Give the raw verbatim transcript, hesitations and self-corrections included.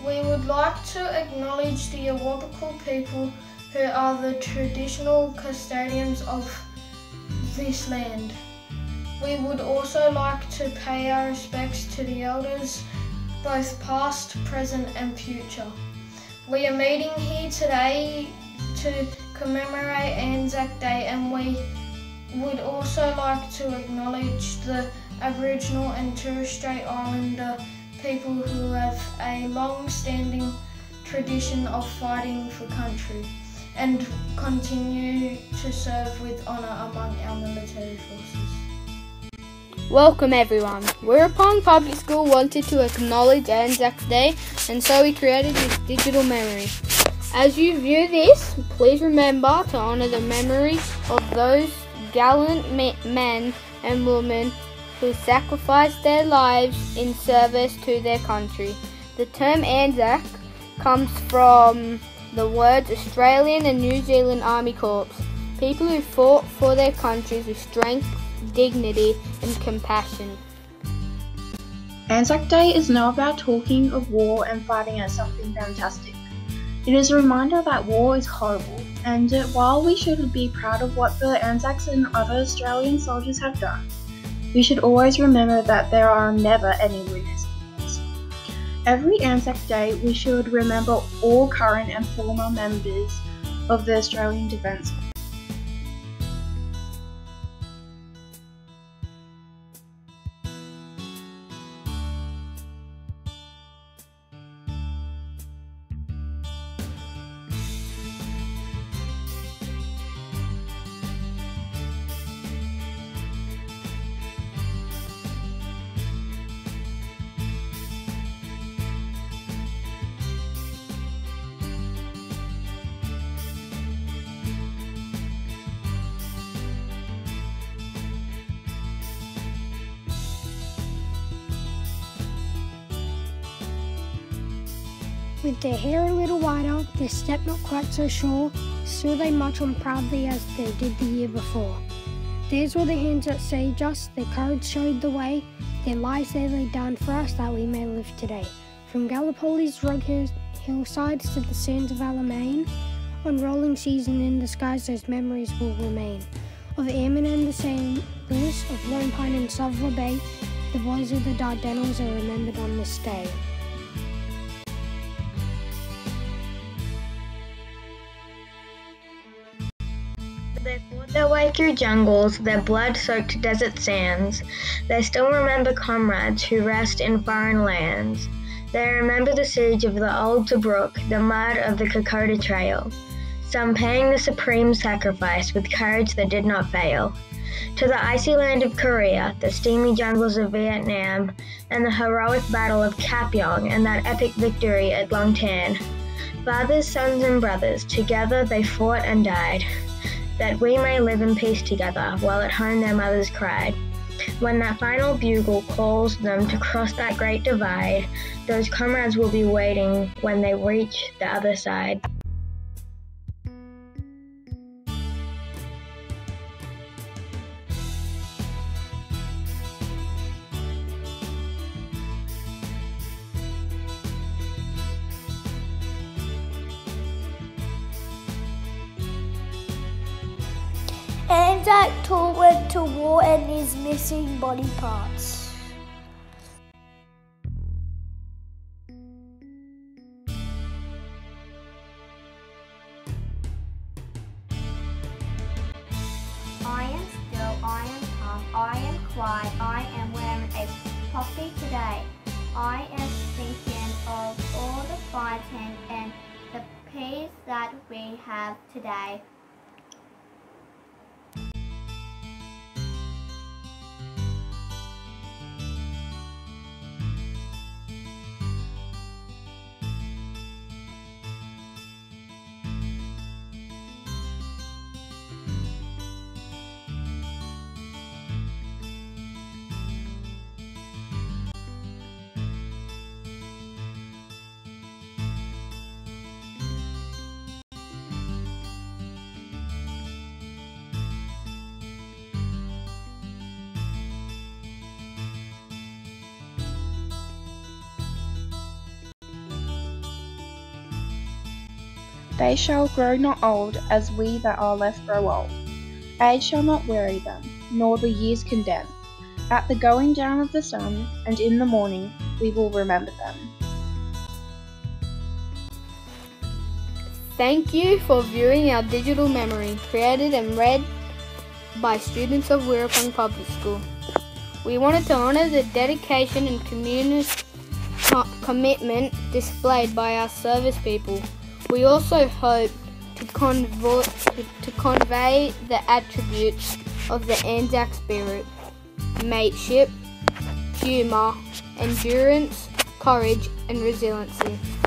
We would like to acknowledge the Wiripaang people who are the traditional custodians of this land. We would also like to pay our respects to the elders, both past, present and future. We are meeting here today to commemorate Anzac Day, and we would also like to acknowledge the Aboriginal and Torres Strait Islander people who have a long-standing tradition of fighting for country and continue to serve with honour among our military forces. Welcome everyone. Wiripaang Public School wanted to acknowledge Anzac Day, and so we created this digital memory. As you view this, please remember to honour the memory of those gallant men and women who sacrificed their lives in service to their country. The term Anzac comes from the words Australian and New Zealand Army Corps, people who fought for their countries with strength, dignity and compassion. Anzac Day is not about talking of war and fighting as something fantastic. It is a reminder that war is horrible, and while we should be proud of what the Anzacs and other Australian soldiers have done, we should always remember that there are never any winners in wars. Every Anzac Day, we should remember all current and former members of the Australian Defence Force. With their hair a little whiter, their step not quite so sure, still they march on proudly as they did the year before. Theirs were the hands that saved us, their courage showed the way, their lives they laid down for us that we may live today. From Gallipoli's rugged hillsides to the sands of Alamein, on rolling seas and in the skies those memories will remain. Of airmen and the sailors, of Lone Pine and Suvla Bay, the boys of the Dardanelles are remembered on this day. They fought their way through jungles, their blood-soaked desert sands. They still remember comrades who rest in foreign lands. They remember the siege of the Old Tobruk, the mud of the Kokoda Trail. Some paying the supreme sacrifice with courage that did not fail. To the icy land of Korea, the steamy jungles of Vietnam, and the heroic battle of Kapyong and that epic victory at Long Tan. Fathers, sons, and brothers, together they fought and died, that we may live in peace together, while at home their mothers cried. When that final bugle calls them to cross that great divide, those comrades will be waiting when they reach the other side. Anzac Tool went to war and is missing body parts. I am still, I am calm, I am quiet, I am wearing a poppy today. I am thinking of all the fighting and the peace that we have today. They shall grow not old, as we that are left grow old. Age shall not weary them, nor the years condemn. At the going down of the sun, and in the morning, we will remember them. Thank you for viewing our digital memory, created and read by students of Wiripaang Public School. We wanted to honour the dedication and community co- commitment displayed by our service people. We also hope to, convo- to, to convey the attributes of the Anzac spirit: mateship, humour, endurance, courage and resiliency.